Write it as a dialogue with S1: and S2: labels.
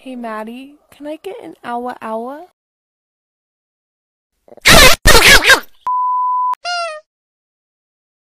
S1: Hey Maddie, can I get an hour hour?